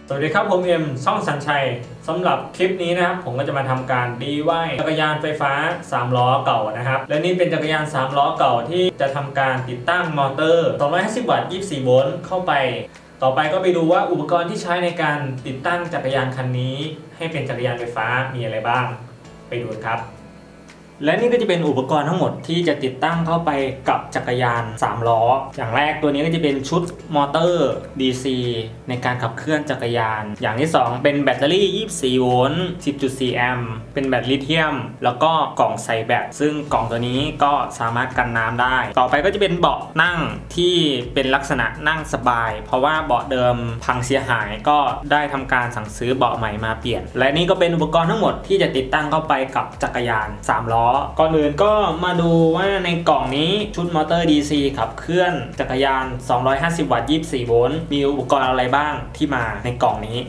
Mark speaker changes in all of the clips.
Speaker 1: สวัสดีครับผมเอ็มช่องสัญชัยสำหรับคลิปนี้นะครับผมก็จะมาทำการ DIY จักรยานไฟฟ้า3ล้อเก่านะครับและนี่เป็นจักรยาน3ล้อเก่าที่จะทำการติดตั้งมอเตอร์250 วัตต์24 โวลต์เข้าไปต่อไปก็ไปดูว่าอุปกรณ์ที่ใช้ในการติดตั้งจักรยานคันนี้ให้เป็นจักรยานไฟฟ้ามีอะไรบ้างไปดูครับและนี่ก็จะเป็นอุปกรณ์ทั้งหมดที่จะติดตั้งเข้าไปกับจักรยาน3ล้ออย่างแรกตัวนี้ก็จะเป็นชุดมอเตอร์ DC ในการขับเคลื่อนจักรยานอย่างที่2เป็นแบตเตอรี่24 โวลต์ 10.4 แอมป์เป็นแบตลิเธียมแล้วก็กล่องใส่แบตซึ่งกล่องตัวนี้ก็สามารถกันน้ำได้ต่อไปก็จะเป็นเบาะนั่งที่เป็นลักษณะนั่งสบายเพราะว่าเบาะเดิมพังเสียหายก็ได้ทำการสั่งซื้อเบาะใหม่มาเปลี่ยนและนี่ก็เป็นอุปกรณ์ทั้งหมดที่จะติดตั้งเข้าไปกับจักรยาน3ล้อก่อนอื่นก็มาดูว่าในกล่องนี้ชุดมอเตอร์ DC ขับเคลื่อนจักรยาน250 วัตต์24 โวลต์มีอุปกรณ์อะไรบ้างที่มาในกล่องนี้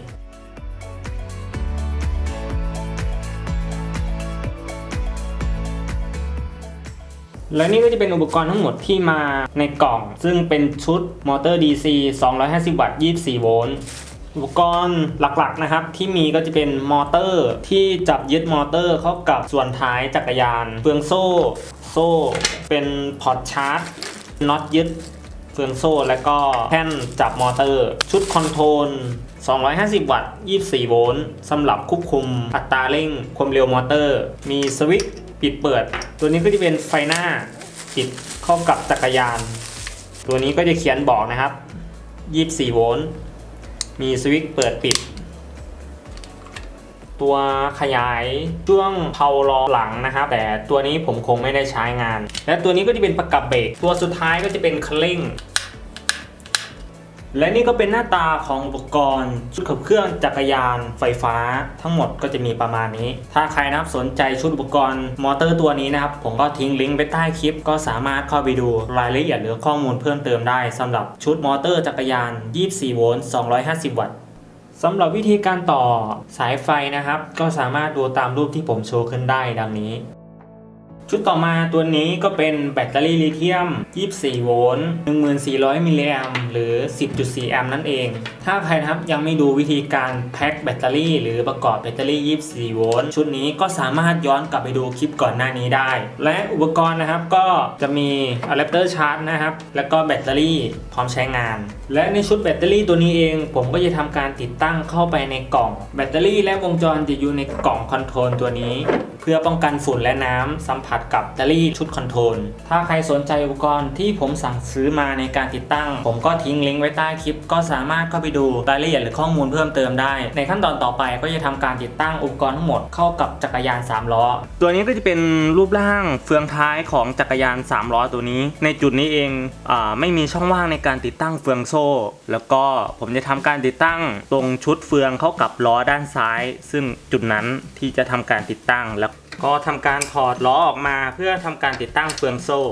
Speaker 1: และนี่ก็จะเป็นอุปกรณ์ทั้งหมดที่มาในกล่องซึ่งเป็นชุดมอเตอร์ DC 250 วัตต์24 โวลต์อุปกรณ์หลักๆนะครับที่มีก็จะเป็นมอเตอร์ที่จับยึดมอเตอร์เข้ากับส่วนท้ายจักรยานเฟืองโซ่เป็นพอร์ตชาร์จน็อตยึดเฟืองโซ่และก็แท่นจับมอเตอร์ชุดคอนโทรล250 วัตต์24 โวลต์สำหรับควบคุมอัตราเร่งความเร็วมอเตอร์มีสวิตช์ปิดเปิดตัวนี้ก็จะเป็นไฟหน้าติดเข้ากับจักรยานตัวนี้ก็จะเขียนบอกนะครับ24 โวลต์มีสวิตช์เปิดปิดตัวขยายช่วงเพาล้อหลังนะครับแต่ตัวนี้ผมคงไม่ได้ใช้งานและตัวนี้ก็จะเป็นประกับเบรกตัวสุดท้ายก็จะเป็นคันเร่งและนี่ก็เป็นหน้าตาของอุปกรณ์ชุดขับเคลื่อนจักรยานไฟฟ้าทั้งหมดก็จะมีประมาณนี้ถ้าใครนะครับสนใจชุดอุปกรณ์มอเตอร์ตัวนี้นะครับผมก็ทิ้งลิงก์ไปใต้คลิปก็สามารถเข้าไปดูรายละเอียดหรือข้อมูลเพิ่มเติมได้สำหรับชุดมอเตอร์จักรยาน24 โวลต์ 250 วัตต์สำหรับวิธีการต่อสายไฟนะครับก็สามารถดูตามรูปที่ผมโชว์ขึ้นได้ดังนี้ชุดต่อมาตัวนี้ก็เป็นแบตเตอรี่ลิเธียม24 โวลต์ 1400 มิลลิแอมป์หรือ 10.4 แอมป์นั่นเองถ้าใครนะครับยังไม่ดูวิธีการแพ็คแบตเตอรี่หรือประกอบแบตเตอรี่24 โวลต์ชุดนี้ก็สามารถย้อนกลับไปดูคลิปก่อนหน้านี้ได้และอุปกรณ์นะครับก็จะมีอะแดปเตอร์ชาร์จนะครับแล้วก็แบตเตอรี่พร้อมใช้งานและในชุดแบตเตอรี่ตัวนี้เองผมก็จะทำการติดตั้งเข้าไปในกล่องแบตเตอรี่และวงจรจะอยู่ในกล่องคอนโทรลตัวนี้เพื่อป้องกันฝุ่นและน้ำสัมผัสกับแบตเตอรี่ชุดคอนโทรลถ้าใครสนใจอุปกรณ์ที่ผมสั่งซื้อมาในการติดตั้งผมก็ทิ้งลิงก์ไว้ใต้คลิปก็สามารถเข้าไปดูรายละเอียดหรือข้อมูลเพิ่มเติมได้ในขั้นตอนต่อไปก็จะทำการติดตั้งอุปกรณ์ทั้งหมดเข้ากับจักรยาน3ล้อตัวนี้ก็จะเป็นรูปร่างเฟืองท้ายของจักรยาน3ล้อตัวนี้ในจุดนี้เองไม่มีช่องว่างในการติดตั้งเฟืองโซ่แล้วก็ผมจะทำการติดตั้งตรงชุดเฟืองเข้ากับล้อด้านซ้ายซึ่งจุดนั้นที่จะทำการติดตั้งแล้วก็ทำการถอดล้อออกมาเพื่อทำการติดตั้งเฟืองโซ่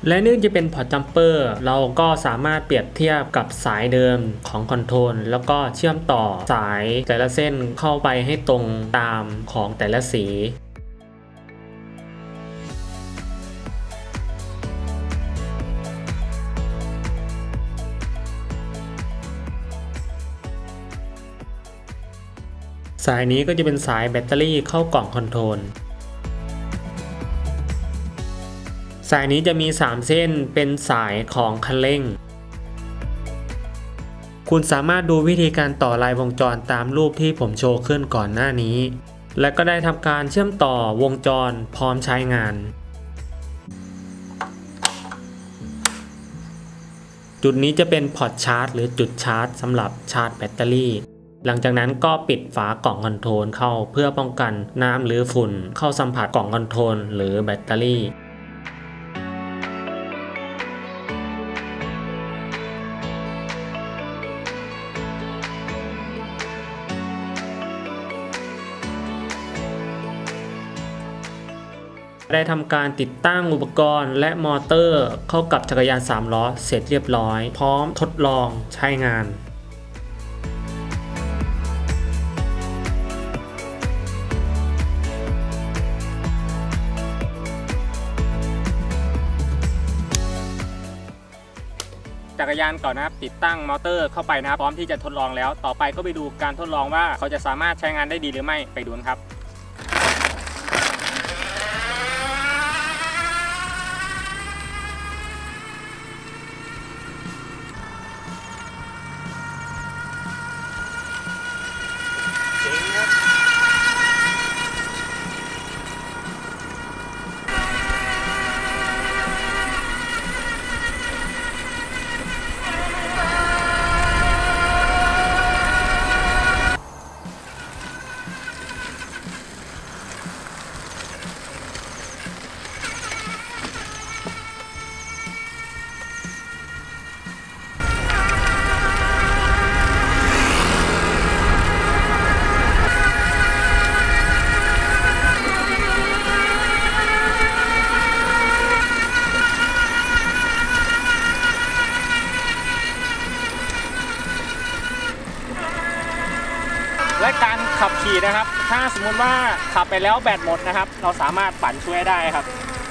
Speaker 1: และเนื่องจะเป็นพอร์ตจัมเปอร์เราก็สามารถเปรียบเทียบกับสายเดิมของคอนโทรลแล้วก็เชื่อมต่อสายแต่ละเส้นเข้าไปให้ตรงตามของแต่ละสีสายนี้ก็จะเป็นสายแบตเตอรี่เข้ากล่องคอนโทรลสายนี้จะมี3เส้นเป็นสายของคันเร่งคุณสามารถดูวิธีการต่อลายวงจรตามรูปที่ผมโชว์ขึ้นก่อนหน้านี้และก็ได้ทำการเชื่อมต่อวงจรพร้อมใช้งานจุดนี้จะเป็นพอร์ตชาร์จหรือจุดชาร์จสำหรับชาร์จแบตเตอรี่หลังจากนั้นก็ปิดฝากล่องคอนโทรลเข้าเพื่อป้องกันน้ำหรือฝุ่นเข้าสัมผัสกล่องคอนโทรลหรือแบตเตอรี่ได้ทำการติดตั้งอุปกรณ์และมอเตอร์เข้ากับจักรยาน3ล้อเสร็จเรียบร้อยพร้อมทดลองใช้งานจักรยานก่อนนะครับติดตั้งมอเตอร์เข้าไปนะครับพร้อมที่จะทดลองแล้วต่อไปก็ไปดูการทดลองว่าเขาจะสามารถใช้งานได้ดีหรือไม่ไปดูครับและการขับขี่นะครับถ้าสมมุติว่าขับไปแล้วแบตหมดนะครับเราสามารถปั่นช่วยได้ครับ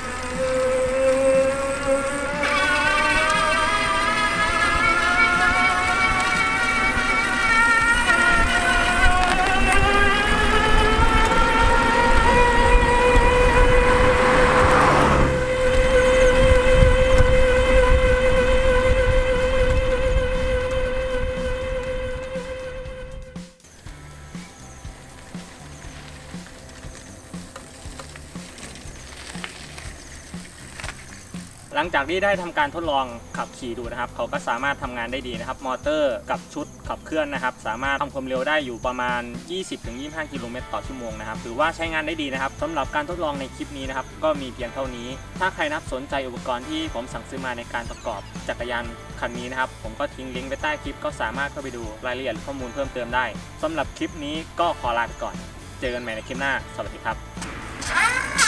Speaker 1: หลังจากที่ได้ทำการทดลองขับขี่ดูนะครับเขาก็สามารถทำงานได้ดีนะครับมอเตอร์กับชุดขับเคลื่อนนะครับสามารถทำความเร็วได้อยู่ประมาณ 20-25 กิโลเมตรต่อชั่วโมงนะครับถือว่าใช้งานได้ดีนะครับสำหรับการทดลองในคลิปนี้นะครับก็มีเพียงเท่านี้ถ้าใครนับสนใจอุปกรณ์ที่ผมสั่งซื้อมาในการประกอบจักรยานคันนี้นะครับผมก็ทิ้งลิงก์ไว้ใต้คลิปก็สามารถเข้าไปดูรายละเอียดข้อมูลเพิ่มเติมได้สำหรับคลิปนี้ก็ขอลาไปก่อนเจอกันใหม่ในคลิปหน้าสวัสดีครับ